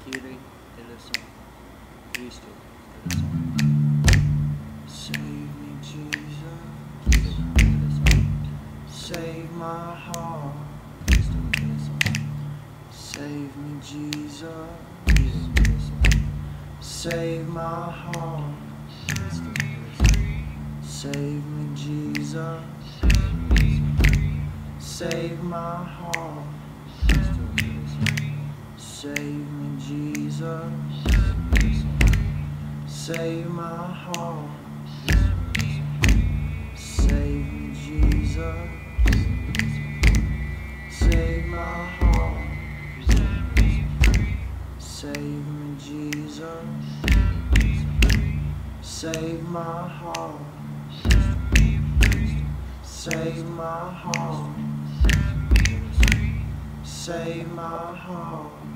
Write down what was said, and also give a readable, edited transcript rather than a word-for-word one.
Kiri eleison, Cristo eleison. Save me, Jesus. Kiri eleison, Save my heart. Cristo eleison. Save me, Jesus. Kiri eleison, Save my heart. Cristo eleison. Save me, Jesus. Save my heart. Cristo eleison. Save me, Jesus. Save my heart. Save me, Jesus. Save my heart. Save me, Jesus. Save my heart. Save my heart. Save my heart.